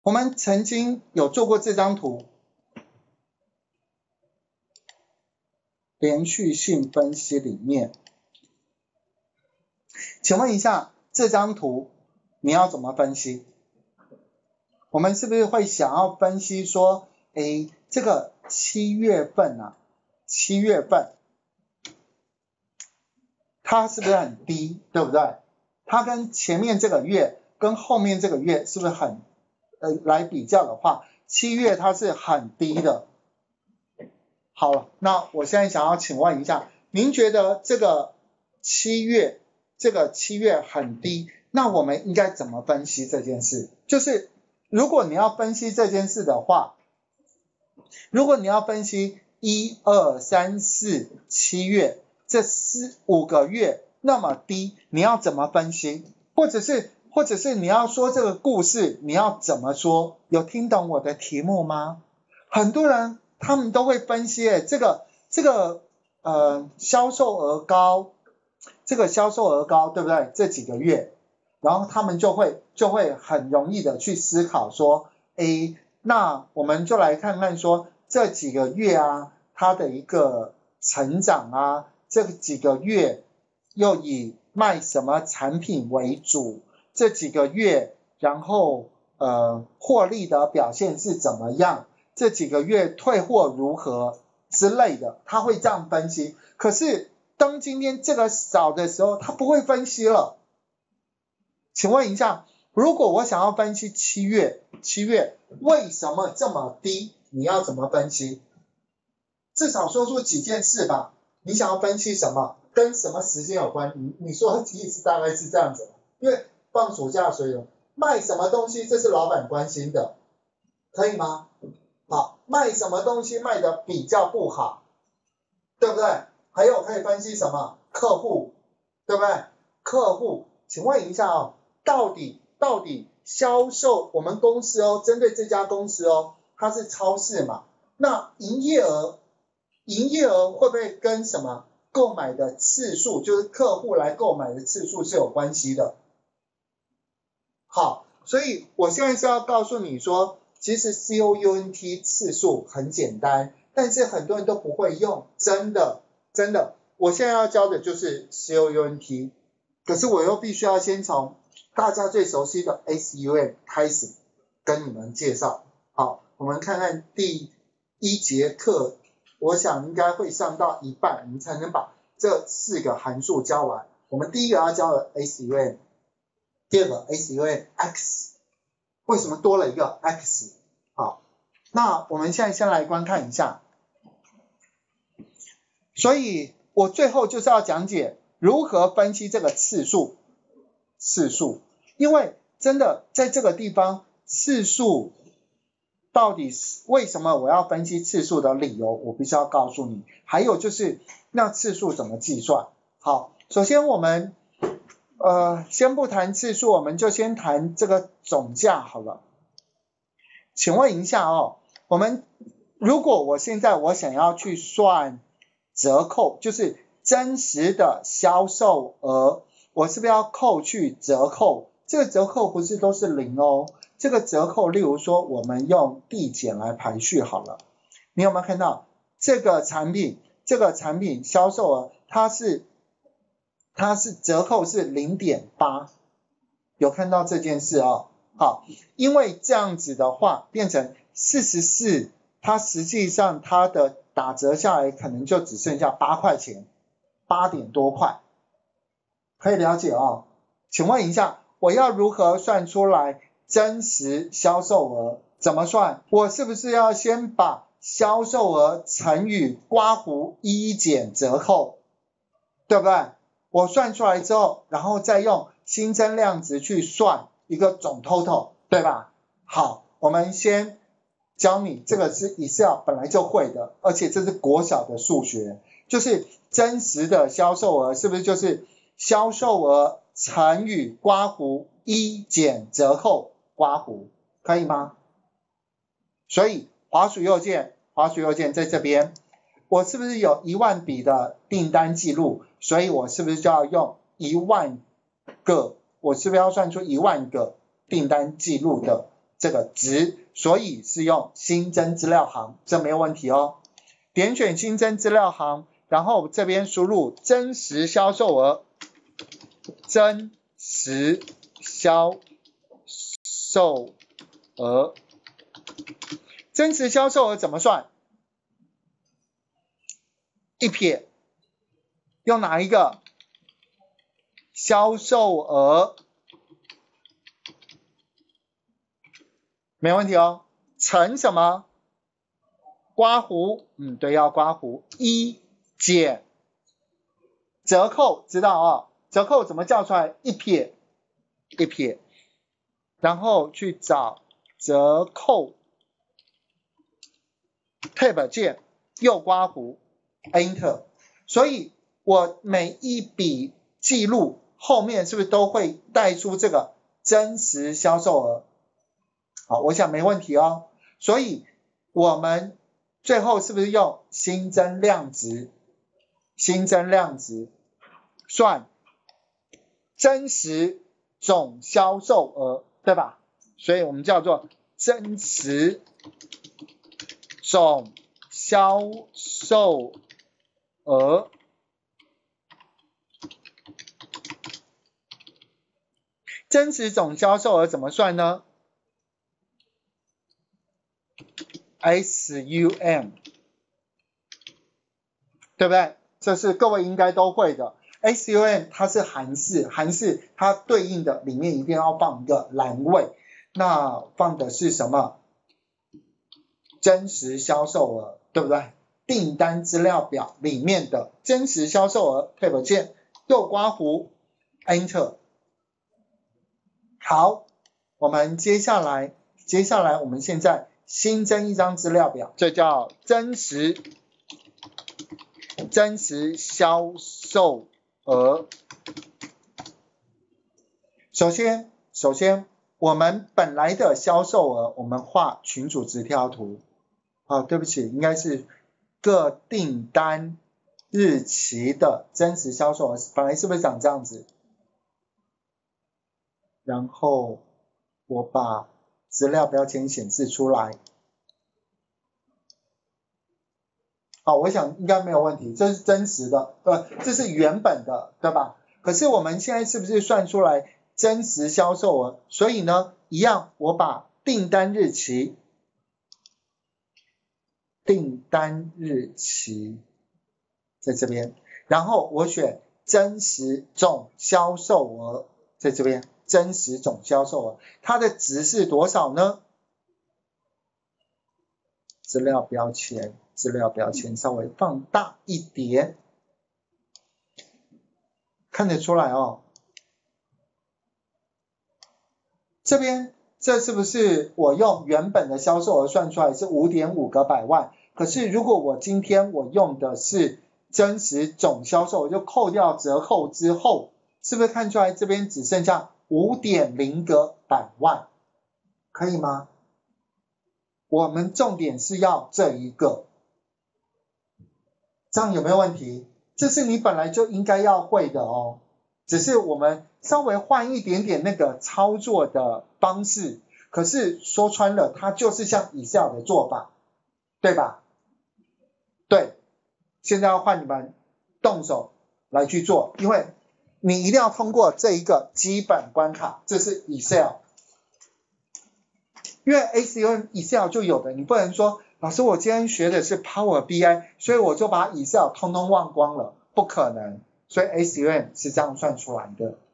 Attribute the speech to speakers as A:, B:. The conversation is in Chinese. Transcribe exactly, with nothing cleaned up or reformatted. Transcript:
A: 我们曾经有做过这张图，连续性分析里面，请问一下这张图你要怎么分析？我们是不是会想要分析说，诶，这个七月份啊，七月份它是不是很低，对不对？它跟前面这个月跟后面这个月是不是很呃来比较的话，七月它是很低的。好了，那我现在想要请问一下，您觉得这个七月这个七月很低，那我们应该怎么分析这件事？就是如果你要分析这件事的话，如果你要分析一二三四七月这四五个月那么低，你要怎么分析？或者是或者是你要说这个故事，你要怎么说？有听懂我的题目吗？很多人他们都会分析，诶，这个这个呃销售额高，这个销售额高，对不对？这几个月，然后他们就会就会很容易的去思考说，诶，那我们就来看看说这几个月啊，它的一个成长啊，这几个月又以卖什么产品为主，这几个月然后呃获利的表现是怎么样，这几个月退货如何之类的，他会这样分析。可是当今天这个少的时候，他不会分析了。请问一下，如果我想要分析七月，七月为什么这么低，你要怎么分析？至少说出几件事吧。你想要分析什么？跟什么时间有关？你你说的意思大概是这样子，因为放暑假所以卖什么东西，这是老板关心的，可以吗？好，卖什么东西卖的比较不好，对不对？还有可以分析什么？客户，对不对？客户，请问一下哦，到底到底销售我们公司哦，针对这家公司哦，它是超市嘛？那营业额，营业额会不会跟什么购买的次数，就是客户来购买的次数是有关系的？好，所以我现在是要告诉你说，其实 C O U N T 次数很简单，但是很多人都不会用，真的真的。我现在要教的就是 C O U N T， 可是我又必须要先从大家最熟悉的 S U M 开始跟你们介绍。好，我们看看第一节课，我想应该会上到一半，你才能把这四个函数教完。我们第一个要教的 S U M， 第二个 S U M X， 为什么多了一个 X？ 好，那我们现在先来观看一下。所以我最后就是要讲解如何分析这个次数，次数，因为真的在这个地方，次数到底为什么我要分析次数的理由，我必须要告诉你。还有就是那次数怎么计算？好，首先我们呃先不谈次数，我们就先谈这个总价好了。请问一下哦，我们如果我现在我想要去算折扣，就是真实的销售额，我是不是要扣去折扣？这个折扣不是都是零哦，这个折扣例如说我们用递减来排序好了。你有没有看到这个产品，这个产品销售额它是它是折扣是 零点八， 有看到这件事哦？好，因为这样子的话变成四十四，它实际上它的打折下来可能就只剩下八块钱，八点多块，可以了解哦。请问一下，我要如何算出来真实销售额？怎么算？我是不是要先把销售额乘以刮胡一减折扣，对不对？我算出来之后，然后再用新增量值去算一个总 total， 对吧？好，我们先教你，这个是 Excel 本来就会的，而且这是国小的数学，就是真实的销售额是不是就是销售额乘以刮胡一减折扣刮胡，可以吗？所以滑鼠右键，滑鼠右键在这边，我是不是有一万笔的订单记录？所以我是不是就要用一万个？我是不是要算出一万个订单记录的这个值，所以是用新增资料行，这没有问题哦。点选新增资料行，然后这边输入真实销售额，真实销售额，真实销售额怎么算？一撇，用哪一个？销售额，没问题哦。乘什么？刮胡，嗯，对，要刮胡。一减折扣，知道啊、哦？折扣怎么叫出来？一撇，一撇，然后去找折扣 Tab 键，右刮胡 Enter。所以我每一笔记录后面是不是都会带出这个真实销售额？好，我想没问题哦。所以我们最后是不是用新增量值？新增量值算真实总销售额，对吧？所以我们叫做真实总销售额。真实总销售额怎么算呢？ S U M， 对不对？这是各位应该都会的。S U M 它是函式，函式它对应的里面一定要放一个栏位，那放的是什么？真实销售额，对不对？订单资料表里面的真实销售额 Tab 键，右刮胡 Enter。好，我们接下来，接下来我们现在新增一张资料表，这叫真实真实销售额。首先，首先我们本来的销售额，我们画群组直条图。啊，对不起，应该是各订单日期的真实销售额，本来是不是长这样子？然后我把资料标签显示出来。好，我想应该没有问题，这是真实的，呃，这是原本的，对吧？可是我们现在是不是算出来真实销售额？所以呢，一样，我把订单日期，订单日期在这边，然后我选真实总销售额在这边，真实总销售额，它的值是多少呢？资料标签，资料标签稍微放大一点，看得出来哦。这边这是不是我用原本的销售额算出来是 五点五 个百万？可是如果我今天我用的是真实总销售额，就扣掉折扣之后，是不是看出来这边只剩下 五点零 个百万？可以吗？我们重点是要这一个，这样有没有问题？这是你本来就应该要会的哦，只是我们稍微换一点点那个操作的方式，可是说穿了，它就是像Excel的做法，对吧？对，现在要换你们动手来去做，因为你一定要通过这一个基本关卡，这是 Excel。因为 S U M、Excel 就有的，你不能说老师我今天学的是 Power B I， 所以我就把 Excel 通通忘光了，不可能。所以 S U M 是这样算出来的。